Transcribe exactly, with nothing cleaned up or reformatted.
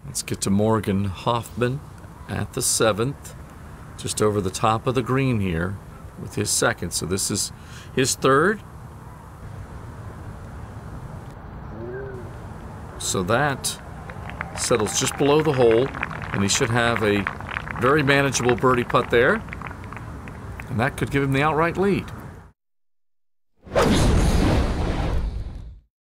Let's get to Morgan Hoffmann at the seventh, just over the top of the green here with his second. So this is his third. So that settles just below the hole, and he should have a very manageable birdie putt there. And that could give him the outright lead.